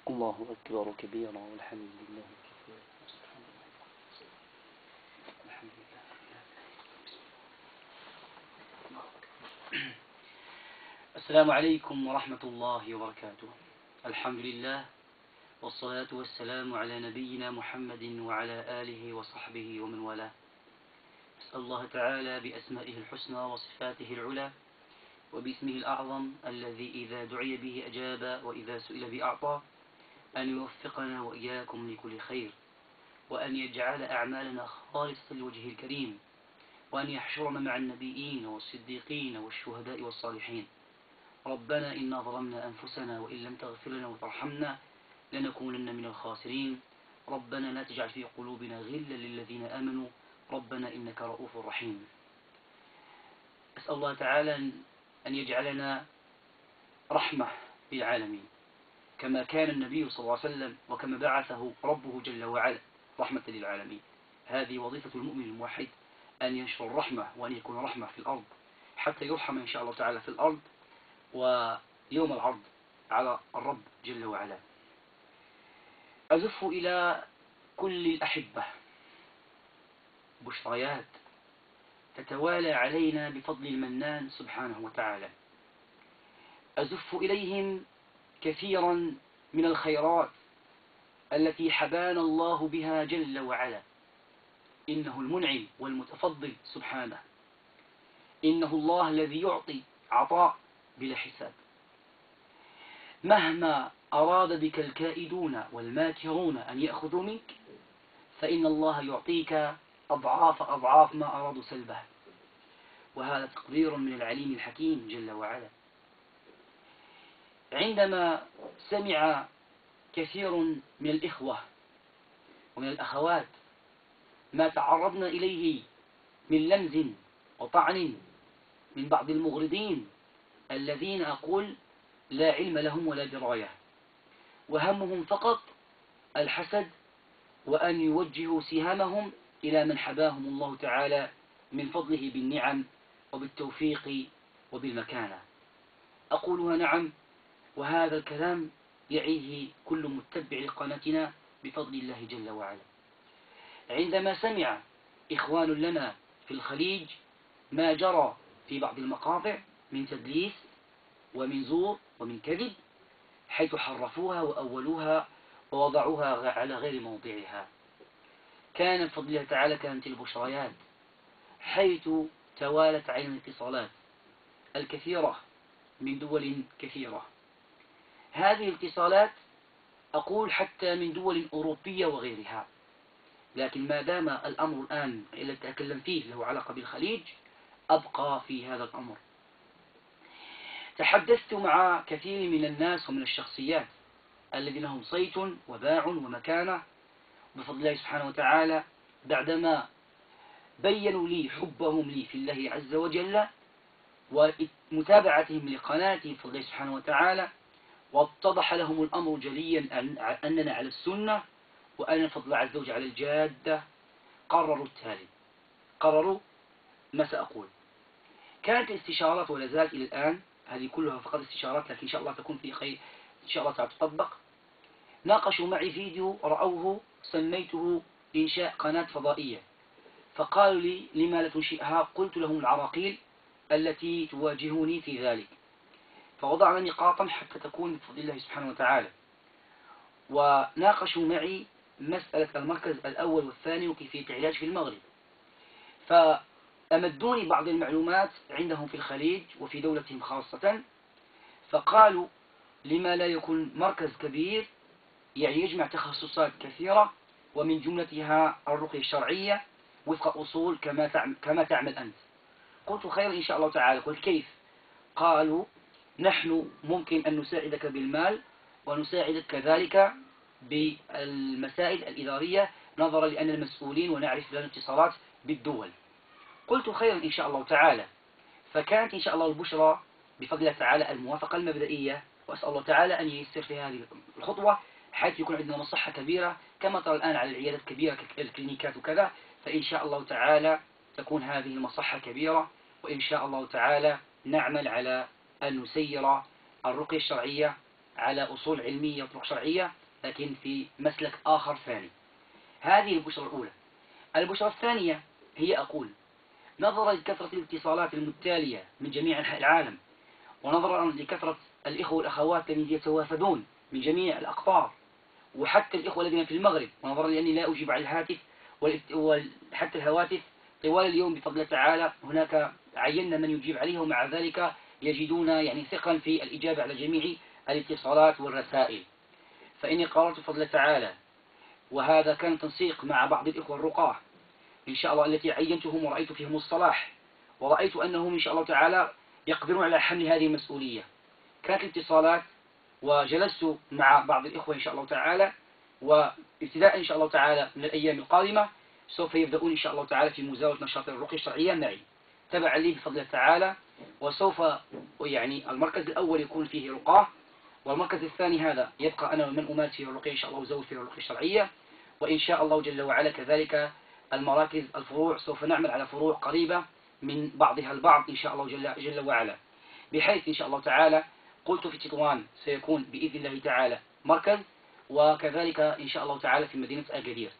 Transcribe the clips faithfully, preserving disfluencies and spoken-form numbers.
الله أكبر كبيرا والحمد لله كثيرا سبحان الله الحمد لله. السلام عليكم ورحمة الله وبركاته. الحمد لله والصلاة والسلام على نبينا محمد وعلى آله وصحبه ومن والاه. أسأل الله تعالى بأسمائه الحسنى وصفاته العلى وباسمه الأعظم الذي إذا دعي به أجاب وإذا سئل به أعطى أن يوفقنا وإياكم لكل خير، وأن يجعل أعمالنا خالصة لوجهه الكريم، وأن يحشرنا مع النبيين والصديقين والشهداء والصالحين. ربنا إنا ظلمنا أنفسنا وإن لم تغفر لنا وترحمنا لنكونن من الخاسرين. ربنا لا تجعل في قلوبنا غلا للذين آمنوا ربنا إنك رؤوف رحيم. أسأل الله تعالى أن يجعلنا رحمة للعالمين كما كان النبي صلى الله عليه وسلم وكما بعثه ربه جل وعلا رحمة للعالمين. هذه وظيفة المؤمن الموحد، أن ينشر الرحمة وأن يكون رحمة في الأرض حتى يرحم إن شاء الله تعالى في الأرض ويوم العرض على الرب جل وعلا. أزف إلى كل الأحبة بشريات تتوالى علينا بفضل المنان سبحانه وتعالى. أزف إليهم كثيرا من الخيرات التي حبانا الله بها جل وعلا. إنه المنعم والمتفضل سبحانه. إنه الله الذي يعطي عطاء بلا حساب. مهما أراد بك الكائدون والماكرون أن يأخذوا منك فإن الله يعطيك أضعاف أضعاف ما أرادوا سلبه، وهذا تقدير من العليم الحكيم جل وعلا. عندما سمع كثير من الإخوة ومن الأخوات ما تعرضنا إليه من لمز وطعن من بعض المغرضين الذين أقول لا علم لهم ولا دراية، وهمهم فقط الحسد وأن يوجهوا سهامهم إلى من حباهم الله تعالى من فضله بالنعم وبالتوفيق وبالمكانة. أقولها نعم، وهذا الكلام يعيه كل متبع لقناتنا بفضل الله جل وعلا. عندما سمع إخوان لنا في الخليج ما جرى في بعض المقاطع من تدليس ومن زور ومن كذب، حيث حرفوها وأولوها ووضعوها على غير موضعها، كان بفضل الله تعالى كانت البشريات حيث توالت علينا الاتصالات الكثيرة من دول كثيرة. هذه الاتصالات أقول حتى من دول أوروبية وغيرها، لكن ما دام الأمر الآن الذي أتكلم فيه له علاقة بالخليج أبقى في هذا الأمر. تحدثت مع كثير من الناس ومن الشخصيات الذين هم صيت وباع ومكانة بفضل الله سبحانه وتعالى، بعدما بيّنوا لي حبهم لي في الله عز وجل ومتابعتهم لقناتي بفضل الله سبحانه وتعالى، واتضح لهم الأمر جليا أننا على السنة وأن بفضل الله عز وجل على الجادة. قرروا التالي، قرروا ما سأقول. كانت الاستشارات ولا زالت إلى الآن، هذه كلها فقط استشارات لكن إن شاء الله تكون في خير، إن شاء الله تطبق. ناقشوا معي فيديو رأوه سميته إنشاء قناة فضائية، فقالوا لي لما لا تنشئها؟ قلت لهم العراقيل التي تواجهوني في ذلك، فوضعنا نقاطا حتى تكون بفضل الله سبحانه وتعالى. وناقشوا معي مسألة المركز الأول والثاني وكيفية العلاج في المغرب، فأمدوني بعض المعلومات عندهم في الخليج وفي دولتهم خاصة، فقالوا لما لا يكون مركز كبير يعني يجمع تخصصات كثيرة ومن جملتها الرقية الشرعية وفق أصول كما تعمل, كما تعمل أنت. قلت خير إن شاء الله تعالى. قلت كيف؟ قالوا نحن ممكن أن نساعدك بالمال ونساعدك كذلك بالمسائل الإدارية نظرا لأن المسؤولين ونعرف لنا اتصالات بالدول. قلت خير إن شاء الله تعالى. فكانت إن شاء الله البشرى بفضل الله تعالى الموافقة المبدئية، وأسأل الله تعالى أن ييسر في هذه الخطوة حيث يكون عندنا مصحة كبيرة كما ترى الآن على العيادات كبيرة الكلينيكات وكذا، فإن شاء الله تعالى تكون هذه المصحة كبيرة، وإن شاء الله تعالى نعمل على أن نسير الرقية الشرعية على أصول علمية وطرق شرعية، لكن في مسلك آخر ثاني. هذه البشرى الأولى. البشرى الثانية هي أقول نظرا لكثرة الاتصالات المتالية من جميع أنحاء العالم، ونظرا لكثرة الإخوة والأخوات الذين يتوافدون من جميع الأقطار، وحتى الإخوة الذين في المغرب، ونظرا لأني لا أجيب على الهاتف وحتى الهواتف طوال اليوم بفضل الله تعالى هناك عينا من يجيب عليه، ومع ذلك يجدون يعني ثقلا في الإجابة على جميع الاتصالات والرسائل. فإني قررت بفضل الله تعالى، وهذا كان تنسيق مع بعض الإخوة الرقاة إن شاء الله التي عينتهم ورأيت فيهم الصلاح، ورأيت أنهم إن شاء الله تعالى يقدرون على حمل هذه المسؤولية. كانت الاتصالات وجلست مع بعض الإخوة إن شاء الله تعالى، وابتداء إن شاء الله تعالى من الأيام القادمة سوف يبدأون إن شاء الله تعالى في مزاولة نشاط الرقية الشرعية معي تبعا لي بفضل الله تعالى. وسوف يعني المركز الأول يكون فيه رقاه، والمركز الثاني هذا يبقى أنا ومن أمات فيه الرقية إن شاء الله وزود فيه الرقية الشرعية. وإن شاء الله جل وعلا كذلك المراكز الفروع سوف نعمل على فروع قريبة من بعضها البعض إن شاء الله جل, جل وعلا، بحيث إن شاء الله تعالى قلت في تطوان سيكون بإذن الله تعالى مركز، وكذلك إن شاء الله تعالى في مدينة أكادير.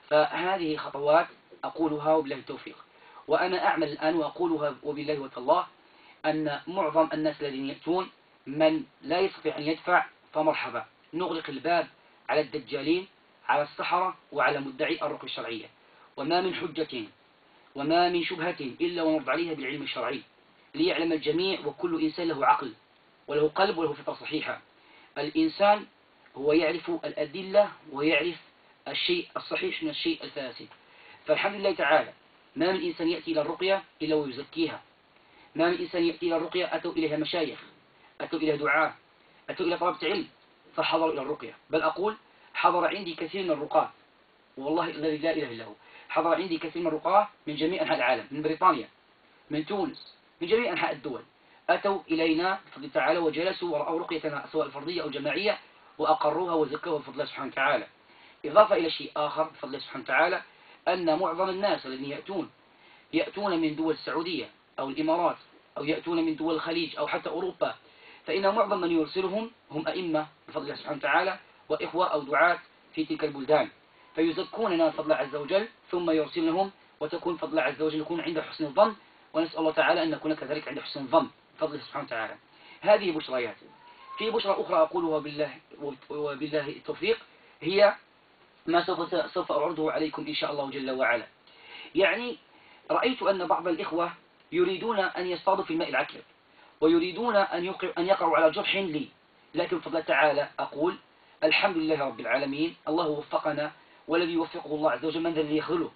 فهذه خطوات أقولها وبالله التوفيق. وأنا أعمل الآن وأقولها وبالله وتالله أن معظم الناس الذين يأتون من لا يستطيع أن يدفع فمرحبا، نغلق الباب على الدجالين، على السحرة، وعلى مدعي الرقية الشرعية. وما من حجة وما من شبهة إلا ونرد عليها بالعلم الشرعي، ليعلم الجميع وكل إنسان له عقل وله قلب وله فطرة صحيحة. الإنسان هو يعرف الأدلة ويعرف الشيء الصحيح من الشيء الفاسد. فالحمد لله تعالى ما من إنسان يأتي إلى الرقية إلا ويزكيها، ما من إنسان يأتي إلى الرقية أتوا إليها مشايخ، أتوا إليها دعاة، أتوا إلى طلبة علم فحضروا إلى الرقية. بل أقول حضر عندي كثير من الرقاة، والله الذي لا إله إلا هو، حضر عندي كثير من الرقاة من جميع أنحاء العالم، من بريطانيا، من تونس، من جميع أنحاء الدول، أتوا إلينا بفضل تعالى وجلسوا ورأوا رقيتنا سواء الفردية أو الجماعية وأقروها وزكوها بفضل الله سبحانه وتعالى. إضافة إلى شيء آخر بفضل الله سبحانه وتعالى، أن معظم الناس الذين يأتون يأتون من دول السعودية أو الإمارات أو يأتون من دول الخليج أو حتى أوروبا، فإن معظم من يرسلهم هم أئمة بفضل الله سبحانه وتعالى وإخوة أو دعاة في تلك البلدان، فيزكوننا بفضل الله عز وجل ثم يرسلهم، وتكون بفضل الله عز وجل نكون عند حسن الظن، ونسأل الله تعالى أن نكون كذلك عند حسن الظن بفضل الله سبحانه وتعالى. هذه بشريات. في بشرى أخرى أقولها بالله وبالله التوفيق، هي ما سوف سوف أعرضه عليكم إن شاء الله جل وعلا. يعني رأيت أن بعض الإخوة يريدون أن يصطادوا في الماء العكر، ويريدون أن يقع أن يقعوا على جرح لي، لكن بفضل تعالى أقول الحمد لله رب العالمين، الله وفقنا، والذي يوفقه الله عز وجل من ذا الذي يخذله.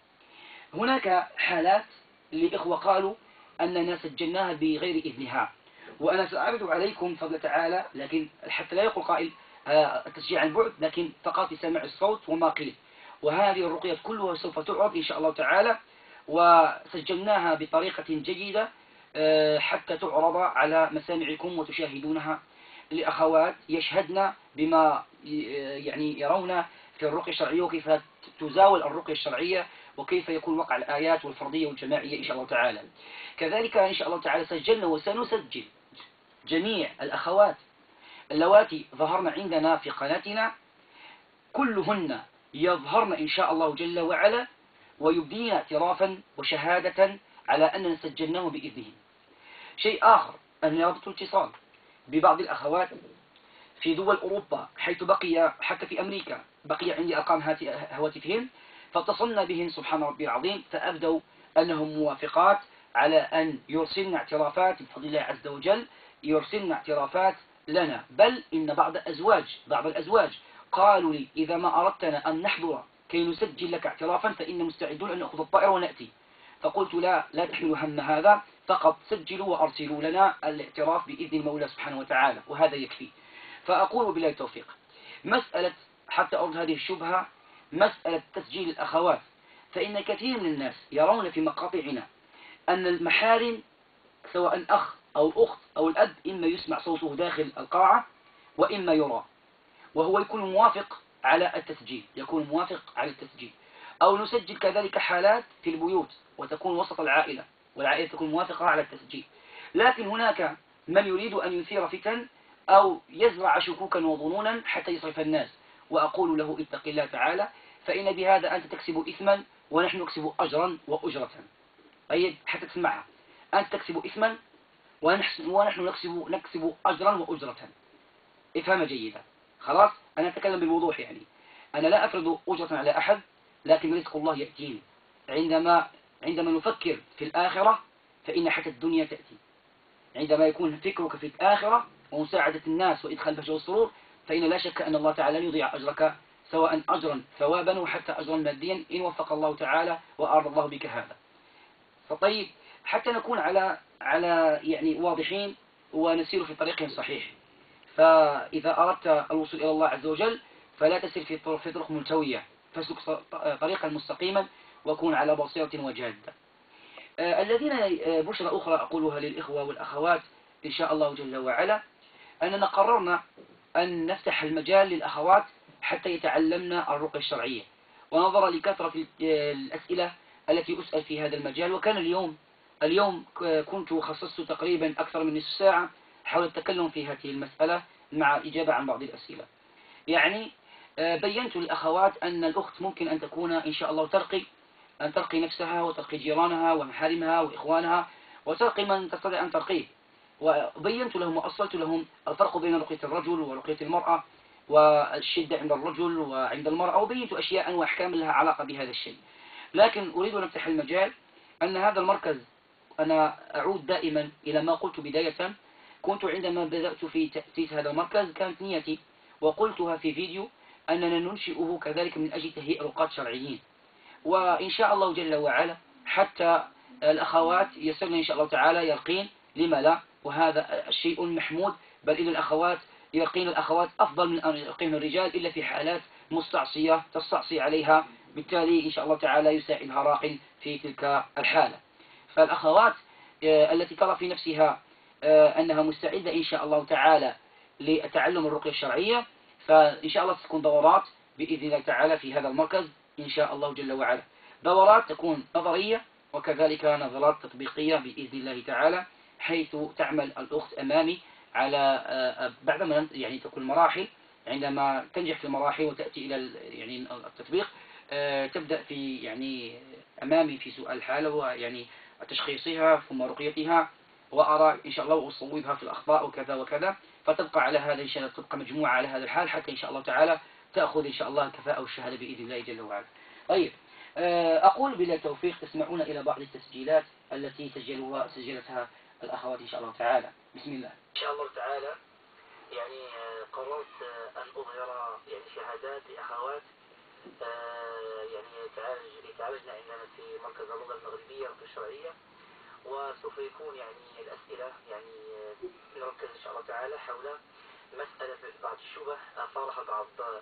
هناك حالات لإخوة قالوا أننا سجلناها بغير إذنها، وأنا سأعرض عليكم بفضل تعالى، لكن حتى لا يقول قائل التسجيل عن بعد، لكن فقط لسماع الصوت وما قيل. وهذه الرقيات كلها سوف تعرض إن شاء الله تعالى، وسجلناها بطريقة جيدة حتى تعرض على مسامعكم وتشاهدونها لأخوات يشهدن بما يعني يرون في الرقية الشرعية، وكيف تزاول الرقية الشرعية، وكيف يكون وقع الآيات والفرضية والجماعية إن شاء الله تعالى. كذلك إن شاء الله تعالى سجلنا وسنسجل جميع الأخوات اللواتي ظهرن عندنا في قناتنا، كلهن يظهرن إن شاء الله جل وعلا ويبدين اعترافا وشهادة على أننا سجلناه بإذنه. شيء آخر أن ربط اتصال ببعض الأخوات في دول أوروبا، حيث بقي حتى في أمريكا بقي عندي أرقام هواتفهم، فاتصلنا بهم سبحان ربي العظيم، فأبدوا أنهم موافقات على أن يرسلن اعترافات بفضل الله عز وجل، يرسلن اعترافات لنا. بل إن بعض الأزواج بعض الأزواج قالوا لي إذا ما أردتنا أن نحضر كي نسجل لك اعترافا فإن مستعدون أن نأخذ الطائرة ونأتي. فقلت لا لا تحملوا هم هذا، فقط سجلوا وأرسلوا لنا الاعتراف بإذن المولى سبحانه وتعالى، وهذا يكفي. فأقول بالله التوفيق. مسألة حتى أرد هذه الشبهة، مسألة تسجيل الأخوات، فإن كثير من الناس يرون في مقاطعنا أن المحارم سواء أخ أو أخت أو الأب إما يسمع صوته داخل القاعة وإما يرى، وهو يكون موافق على التسجيل يكون موافق على التسجيل أو نسجل كذلك حالات في البيوت وتكون وسط العائلة والعائلة تكون موافقة على التسجيل. لكن هناك من يريد أن يثير فتن أو يزرع شكوكا وظنونا حتى يصرف الناس، وأقول له اتق الله تعالى، فإن بهذا أنت تكسب إثما ونحن نكسب أجرا وأجرة. طيب حتى تسمعها، أنت تكسب إثما ونحن نكسب نكسب أجرا وأجرة. افهم جيدا. خلاص، أنا أتكلم بالوضوح، يعني أنا لا أفرض أجرة على أحد، لكن رزق الله يأتيني. عندما عندما نفكر في الآخرة فإن حتى الدنيا تأتي. عندما يكون فكرك في الآخرة ومساعدة الناس وإدخال البهجة والسرور، فإن لا شك أن الله تعالى يضيع أجرك، سواء أجرا ثوابا وحتى أجرا ماديا، إن وفق الله تعالى وأراد الله بك هذا. فطيب، حتى نكون على على يعني واضحين ونسير في طريق صحيح. فإذا أردت الوصول إلى الله عز وجل فلا تسير في طرق, في طرق ملتوية، فاسلك طريقا مستقيما وكون على بصيرة وجادة. آه الذين آه بشرى أخرى أقولها للإخوة والأخوات إن شاء الله جل وعلا، أننا قررنا أن نفتح المجال للأخوات حتى يتعلمن الرقية الشرعية، ونظرا لكثرة الأسئلة التي أسأل في هذا المجال. وكان اليوم اليوم كنت خصصت تقريبا أكثر من نصف ساعة حول التكلم في هذه المسألة مع إجابة عن بعض الأسئلة. يعني بينت للأخوات أن الأخت ممكن أن تكون إن شاء الله ترقي أن ترقي نفسها وترقي جيرانها ومحارمها وإخوانها وترقي من تستطيع أن ترقيه. وبينت لهم وأصلت لهم الفرق بين رقية الرجل ورقية المرأة، والشدة عند الرجل وعند المرأة، وبينت أشياء وأحكام لها علاقة بهذا الشيء. لكن أريد أن أفتح المجال أن هذا المركز، أنا أعود دائما إلى ما قلت بداية. كنت عندما بدأت في تأسيس هذا المركز كانت نيتي وقلتها في فيديو أننا ننشئه كذلك من أجل تهيئ رقاة شرعيين، وإن شاء الله جل وعلا حتى الأخوات يسرن إن شاء الله تعالى يرقين، لما لا؟ وهذا الشيء محمود، بل إن الأخوات يرقين الأخوات أفضل من أن يرقين الرجال إلا في حالات مستعصية تستعصي عليها، بالتالي إن شاء الله تعالى يساعدها راق في تلك الحالة. فالأخوات التي ترى في نفسها أنها مستعدة إن شاء الله تعالى لتعلم الرقية الشرعية، فإن شاء الله ستكون دورات بإذن الله تعالى في هذا المركز إن شاء الله جل وعلا. دورات تكون نظرية وكذلك نظرات تطبيقية بإذن الله تعالى، حيث تعمل الأخت أمامي على بعدما يعني تكون مراحل، عندما تنجح في المراحل وتأتي إلى يعني التطبيق تبدأ في يعني أمامي في سؤال الحالة ويعني تشخيصها ثم رقيتها، وأرى إن شاء الله وأصوبها في الأخطاء وكذا وكذا، فتبقى على هذا إن شاء الله، تبقى مجموعة على هذا الحال حتى إن شاء الله تعالى تأخذ إن شاء الله الكفاءة والشهادة بإذن الله جل وعلا. طيب، أقول بلا توفيق تسمعون إلى بعض التسجيلات التي سجلوها سجلتها الأخوات إن شاء الله تعالى. بسم الله. إن شاء الله تعالى يعني قررت أن أظهر يعني شهادات لأخوات يعني يتعالجن عندنا في مركز اللغة المغربية الشرعية، وسوف يكون يعني الأسئلة يعني نركز إن شاء الله تعالى حول مسألة بعض الشبه أثارها بعض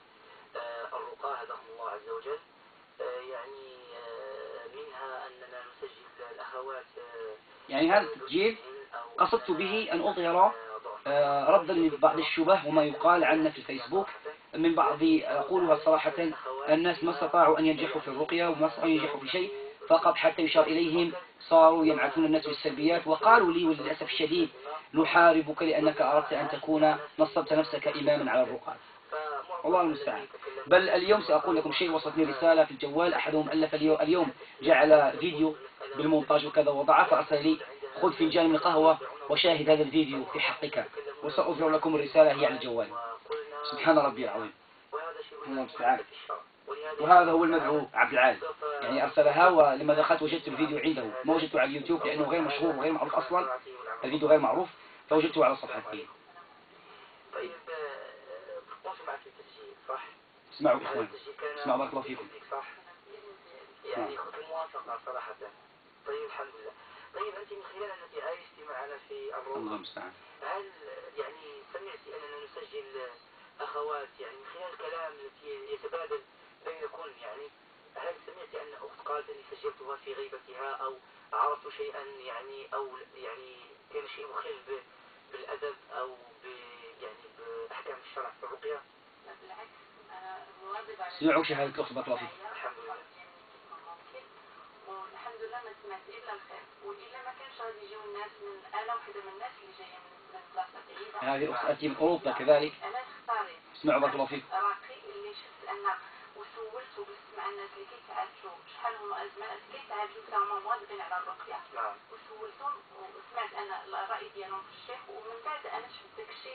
الرقاة هداهم الله عز وجل. يعني منها أننا نسجل الأخوات، يعني هذا التسجيل قصدت به أن أظهر ردا لبعض الشبه وما يقال عنا في الفيسبوك من بعض، أقولها صراحة، الناس ما استطاعوا أن ينجحوا في الرقية وما استطاعوا أن ينجحوا في شيء، فقط حتى يشار إليهم صاروا ينعتون الناس بالسلبيات، وقالوا لي وللأسف الشديد نحاربك لأنك أردت أن تكون نصبت نفسك إماما على الرقاة. الله المستعان. بل اليوم سأقول لكم شيء، وصلتني رسالة في الجوال، أحدهم ألف اليوم جعل فيديو بالمونتاج وكذا وضعه، فأرسل لي خذ فنجان من القهوة وشاهد هذا الفيديو في حقك، وسأظهر لكم الرسالة هي على الجوال. سبحان ربي العظيم. الله المستعان. وهذا هو المدعو عبد العال، يعني أرسلها، ولما دخلت وجدت الفيديو عنده، ما وجدته على اليوتيوب لأنه غير مشهور وغير معروف أصلا، الفيديو غير معروف، فوجدته على صفحته. طيب قلت معك التسجيل صح؟ اسمعوا إخوان، اسمعوا بارك الله فيكم. صح؟ يعني خذ الموافقة صراحة. طيب الحمد لله. طيب أنت من خلال التي عايشتي معنا في الروضة، الله المستعان، هل يعني سمعتي أننا نسجل أخوات يعني من خلال الكلام التي يتبادل بينكم، يعني هل سمعتي أن أخت قالت أني سجلتها في غيبتها أو عرفت شيئا يعني أو يعني كان شيء مخل بالأدب أو ب يعني بأحكام الشرع في الرقية؟ بالعكس أنا مواظب على سمعوا شهادة الأخت بارك الله فيكم. الحمد لله. والحمد لله ما سمعت الا الخير، والا ما كانش غادي يجيو الناس من انا وحده من الناس اللي جايه من من بلاصه بعيده. هذه الأخت أتي من أوروبا كذلك. انا اختاريت اسمعوا بارك الله فيكم. راقي اللي شفت ان وسولت وجلست مع الناس اللي كيتعالجوا شحال هما ازمات كيتعالجوا حتى هما مواظبين على الرقيه، وسولتهم وسمعت انا الراي ديالهم في الشيخ، ومن بعد انا شفت داكشي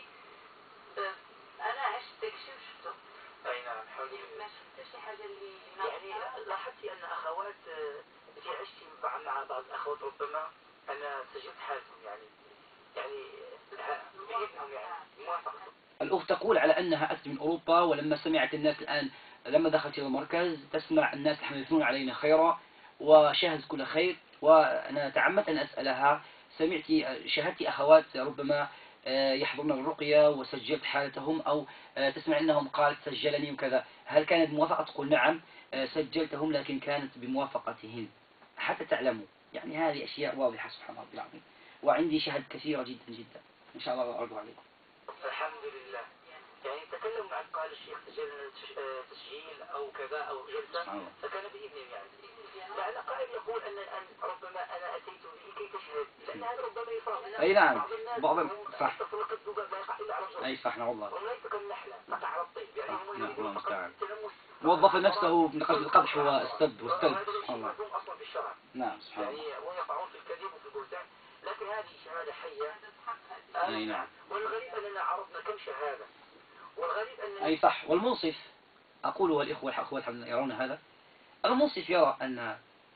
انا عشت داكشي وشفته. اي نعم الحمد لله. ما شفت شي حاجه اللي يعني لاحظتي ان اخوات انت عشتي مع مع بعض الاخوات ربما انا سجلت حالتهم يعني يعني بإذنهم يعني موافقة. الأخت تقول على أنها أتت من أوروبا، ولما سمعت الناس الآن لما دخلت إلى المركز تسمع الناس يحدثون علينا خيرا وشاهدت كل خير. وأنا تعمدت أن أسألها سمعت شاهدت أخوات ربما يحضرن الرقية وسجلت حالتهم، أو تسمع أنهم قالت سجلني وكذا، هل كانت بموافقة؟ تقول نعم سجلتهم لكن كانت بموافقتهن حتى تعلموا. يعني هذه أشياء واضحة سبحان الله العظيم، وعندي شهد كثيرة جدا جدا إن شاء الله أرجو عليكم. الحمد لله. يعني تكلم معك قال الشيخ سجل تسجيل أو كذا أو جلسة فكان بإذنه يعني. لأن قائل يقول أن أن ربما أنا أتيت به كي تشهد، لأن هذا ربما يفرق. أي نعم بعض صح. أي صح نعم والله. وليس كالنحلة تقع على الطيب يعني هم يريدون فقط التلمس. وظف نفسه من قصد القدح والسب والسلب سبحان الله. أصلا في الشرع. نعم سبحان الله. يعني ويقعون في الكذب وفي البهتان، لكن هذه شهادة حية. أي نعم. والغريب أننا عرضنا كم شهادة. والغريب أن أي صح. والمنصف أقول والإخوة الأخوات يرون هذا، المنصف يرى أن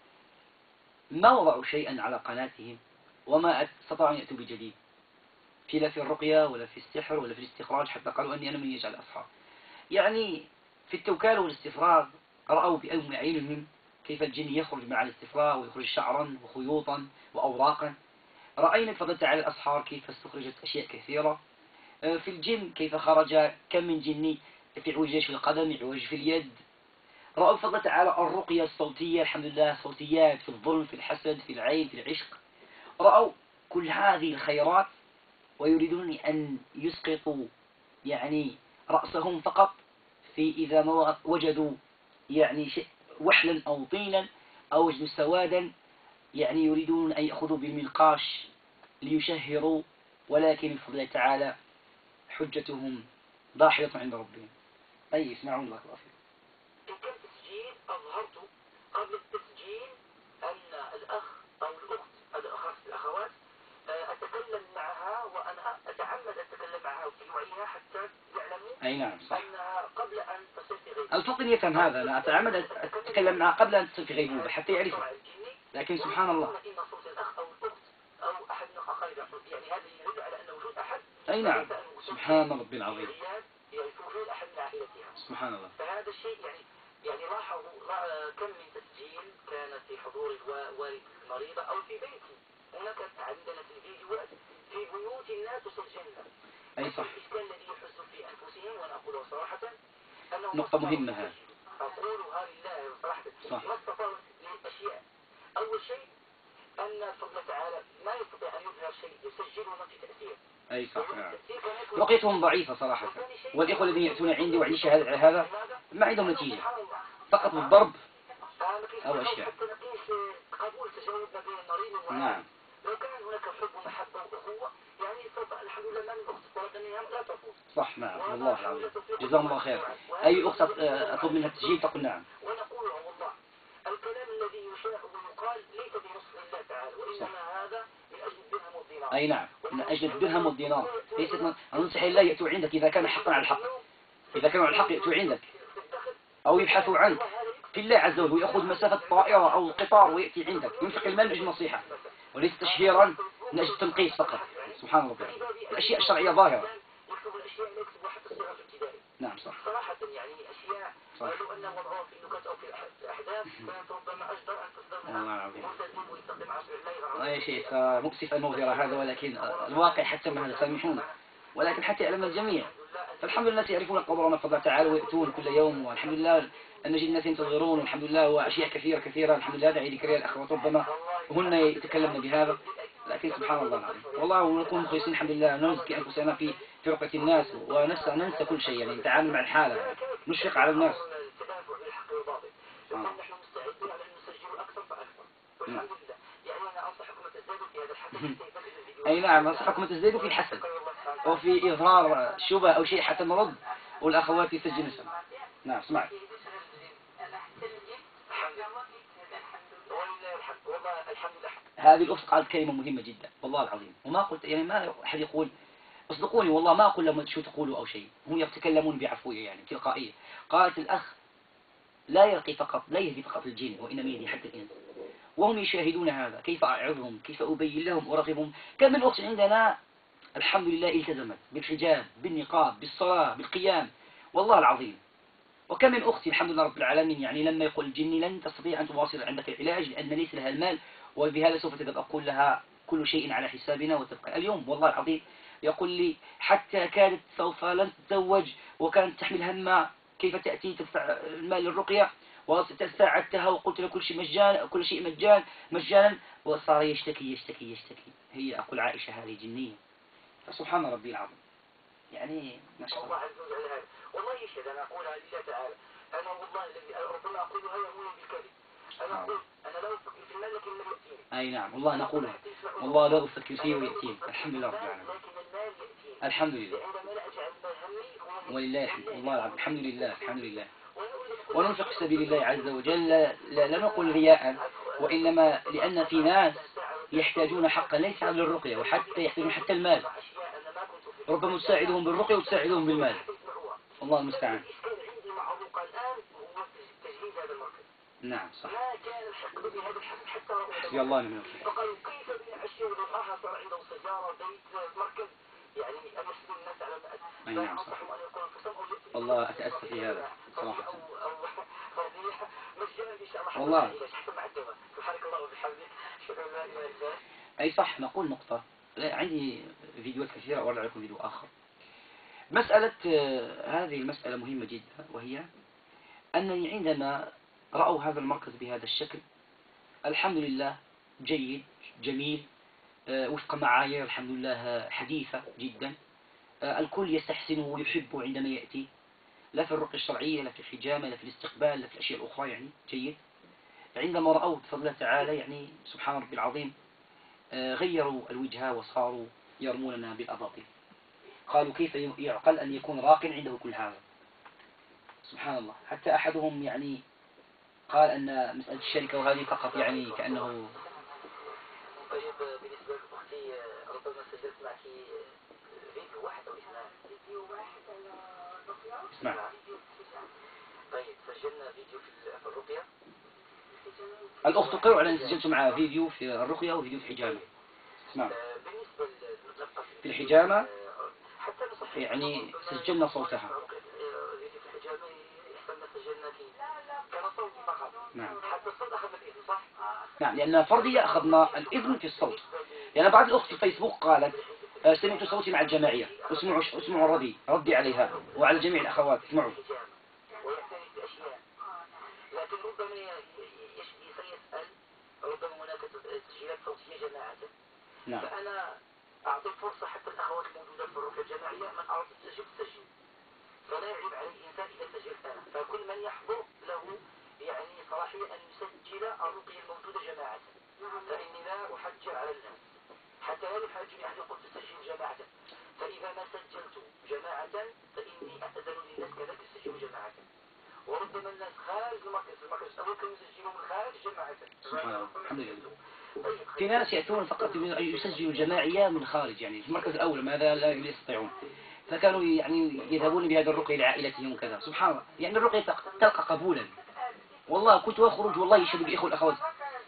ما وضعوا شيئا على قناتهم وما استطاعوا أن يأتوا بجديد في لا في الرقية ولا في السحر ولا في الاستخراج، حتى قالوا أني أنا من يجعل أصحاب. يعني في التوكال والاستفراغ رأوا بأم أعينهم كيف الجن يخرج مع الاستفراغ ويخرج شعرا وخيوطا وأوراقا. رأينا بفضل تعالى الأسحار كيف استخرجت أشياء كثيرة. في الجن كيف خرج كم من جني في عوجاج في القدم عوج في اليد. رأوا بفضل تعالى الرقية الصوتية الحمد لله، صوتيات في الظلم في الحسد في العين في العشق. رأوا كل هذه الخيرات ويريدون أن يسقطوا يعني رأسهم فقط في إذا ما وجدوا يعني شيء وحلا أو طينا أو وجدوا سوادا، يعني يريدون أن يأخذوا بالمنقاش ليشهروا، ولكن بفضل تعالى حجتهم ضاحية عند ربهم. أي اسمعون الله الله فيكم. إن كان تسجيل أظهرت قبل التسجيل أن الأخ أو الأخت الأخوات الأخوات أتكلم معها وأنا أتعمد أتكلم معها في وعيها حتى يعلموا أي نعم صح. أنها قبل أن تصل في غيبوبة. الفقر يفهم هذا، أنا أتعمد أتكلم معها قبل أن تصل في غيبوبة حتى يعرفوا، لكن سبحان الله. إن صوت الأخ أو الأخت أو أحد من الأقارب يعني هذا يدل على أن وجود أحد. أي نعم سبحان ربي العظيم. يعني في وجود أحد من عائلتها. سبحان الله. فهذا الشيء يعني يعني لاحظوا كم من تسجيل كانت في حضور والد المريضة أو في بيتي. هناك عندنا في الفيديوهات في بيوت الناس تسجلنا. أي صح. الإشكال الذي يحس في أنفسهم وأنا أقوله صراحة أنه نقطة مهمة هذه. أقولها لله صراحة. صح. ما استطاعوا لأشياء. أول شيء أن الله تعالى ما يستطيع أن يظهر شيء يسجله ما في تأثير. أي صح نعم. رقيتهم ضعيفة صراحة، والإخوة الذين يأتون عندي وعندي شهادة على هذا ما عندهم نتيجة، فقط بالضرب أو أشياء. قبول تجاوبنا بين المريض والعالم. نعم. لو كان هناك حب ومحبة وأخوة يعني الحمد لله ما من أخت طلبت منها لا تفوز. صح نعم والله العظيم جزاهم الله خير. أي أخت أطلب منها التسجيل تقول نعم. ونقول والله الكلام الذي يشاع ويقال ليس بنصر الله تعالى وإنما هذا من أجل الدرهم والدينار. أي نعم من أجل الدرهم والدينار، ليست من أنصح الله يأتوا عندك إذا كان حقا على الحق، إذا كانوا على الحق يأتوا عندك أو يبحثوا عنك في الله عز وجل ويأخذ مسافة طائرة أو قطار ويأتي عندك ينفق المال من أجل النصيحة وليس تشهيرا من أجل التنقيص فقط. سبحان الله. الأشياء الشرعية ظاهرة. يكتب الأشياء لا يكتب حتى الصغر الابتدائي. نعم صح. صراحة يعني أشياء لو أنه وضعوها في النكت أو في الأحداث كانت ربما أجدر أن تصدرها مسلم ويستخدم عصر الله. يا شيخ مؤسف الموضوع هذا، ولكن الواقع حتى ما هذا سامحونا، ولكن حتى يعلم الجميع. فالحمد لله الناس يعرفون قدرنا بفضل تعالى ويأتون كل يوم، والحمد لله أن نجد الناس ينتظرون، والحمد لله وأشياء كثيرة كثيرة الحمد لله داعي ذكرها الأخوات ربما هن يتكلمن بهذا، لكن سبحان الله العظيم والله ونكون مخلصين الحمد لله، نزكي أنفسنا في فرقة الناس وننسى ننسى كل شيء، يعني نتعامل مع الحالة نشفق على الناس. التدافع بالحق والباطل. نحن مستعدين على أن نسجل أكثر فأكثر. والحمد لله. أي نعم، نصحكم تزدادوا في الحسد وفي إظهار شبه أو شيء حتى نرد والأخوات يسجلن سنة. نعم اسمعي. هذه الأخت قالت كلمة مهمة جدا والله العظيم، وما قلت يعني ما أحد يقول اصدقوني والله ما أقول لهم شو تقولوا أو شيء، هم يتكلمون بعفوية يعني تلقائية. قالت الأخ لا يرقي فقط، لا يهدي فقط الجن وإنما يهدي حتى الإنس، وهم يشاهدون هذا. كيف أعظهم، كيف أبين لهم أرغبهم. كم من أخت عندنا الحمد لله التزمت بالحجاب بالنقاب بالصلاة بالقيام والله العظيم. وكم من أختي الحمد لله رب العالمين يعني لما يقول الجني لن تستطيع أن تواصل عندك العلاج لأن ليس لها المال وبهذا سوف تذهب. أقول لها كل شيء على حسابنا وتبقى. اليوم والله العظيم يقول لي حتى كانت سوف لن تتزوج وكانت تحمل هم كيف تأتي تدفع المال للرقية وساعدتها وقلت له كل شيء مجانا كل شيء مجان مجانا وصار يشتكي يشتكي يشتكي. هي أقول عائشة هذه جنية. فسبحان ربي العظيم يعني ما شاء الله. الله عز وجل هذا والله يشهد. أنا أقولها لله تعالى. أنا والله الذي ربما أقولها يوميا بالكذب. أنا أقول أنا لا أفكر في المال لكن المال يأتيني. أي نعم والله نقولها والله لا أفكر فيه ويأتيني. الحمد لله رب العالمين. الحمد لله ولله الحمد. والله العظيم الحمد لله الحمد لله. وننفق في سبيل الله عز وجل لا, لا نقول رياء وإنما لأن في ناس يحتاجون حقا ليس على الرقية وحتى يحتاجون حتى المال. ربما تساعدهم بالرقية وتساعدهم بالمال. الله المستعان. نعم صح. حسبي الله ونعم الوكيل. فقالوا كيف بين عشية وضحاها صار عندهم سيارة بيت مركز يعني أمسلوا الناس على أي نعم صح. والله أتأسف في هذا صراحة. والله أي صح. نقول نقطة عندي فيديوهات كثيرة أورد لكم فيديو آخر. مسألة هذه المسألة مهمة جدا وهي أنني عندما رأوا هذا المركز بهذا الشكل الحمد لله جيد جميل وفق معايير الحمد لله حديثة جدا الكل يستحسنه ويحبه عندما يأتي لا في الرقية الشرعية لا في الحجامة لا في الاستقبال لا في الأشياء الأخرى يعني جيد. عندما رأوا بفضل الله تعالى يعني سبحان ربي العظيم غيروا الوجهة وصاروا يرموننا بالأباطيل. قالوا كيف يعقل أن يكون راق عنده كل هذا. سبحان الله. حتى أحدهم يعني قال أن مسألة الشركة وهذه فقط يعني كأنه. طيب بالنسبة لأختي ربما سجلت معك فيديو واحد أو اثنان. فيديو واحد على الرقية. اسمع. طيب سجلنا فيديو في الرقية. الأخت تقر على أن سجلت معها فيديو في الرقية وفيديو في الحجامة. اسمع. بالنسبة في الحجامة يعني سجلنا صوتها. نعم. نعم لأن فردية أخذنا الإذن في الصوت. يعني بعض الأخت في فيسبوك قالت سمعت صوتي مع الجماعية اسمعوا اسمعوا الردي ردي عليها وعلى جميع الأخوات اسمعوا. لكن ربما يسأل ربما هناك تسجيلات صوتية جماعة. نعم. فأنا أعطي فرصة حتى الأخوات الموجودة في الرقية الجماعية من أراد التسجيل تسجل. فلا يعيب على الإنسان إذا سجلت أنا. فكل من يحضر له يعني صلاحية أن يسجل الرقية الموجودة جماعة. فإني لا أحجر على الناس حتى لا يحاجني أحد يقول تسجل جماعة. فإذا ما سجلت جماعة فإني أأذن للناس كذلك يسجلوا جماعة. وربما الناس خارج المركز المركز الأول كانوا يسجلوا من خارج جماعة. سبحان الله. الحمد لله. في ناس يأتون فقط يسجلوا جماعية من خارج يعني في المركز الأول ماذا لا يستطيعون فكانوا يعني يذهبون بهذا الرقية لعائلتهم وكذا. سبحان الله. يعني الرقية تلقى قبولا. والله كنت أخرج والله يشهد بالإخوة الأخوات.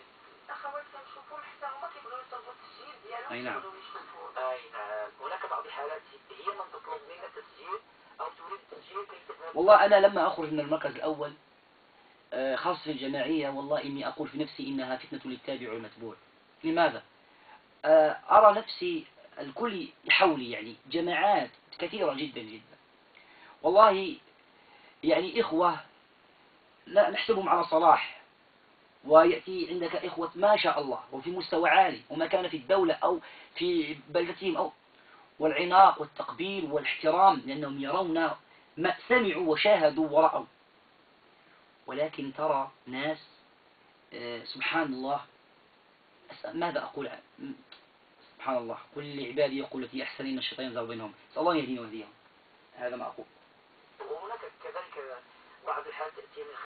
أي نعم. أي نعم. هناك بعض الحالات هي من تطلب منك التسجيل أو تريد التسجيل كيف. والله أنا لما أخرج من المركز الأول خاصة في الجماعية والله إني أقول في نفسي إنها فتنة للتابع والمتبوع. لماذا؟ أرى نفسي الكل حولي يعني جماعات كثيرة جدا جدا والله يعني إخوة لا نحسبهم على صلاح ويأتي عندك إخوة ما شاء الله وفي مستوى عالي وما كان في الدولة أو في بلدتهم أو والعناق والتقبيل والاحترام لأنهم يرون ما سمعوا وشاهدوا ورأوا. ولكن ترى ناس سبحان الله ماذا أقول سبحان الله، كل عبادي يقول التي أحسن إن الشيطان ينزغ بينهم، نسأل الله يهدينا ويهديهم. هذا ما أقول. وهناك كذلك بعض الحالات تأتي من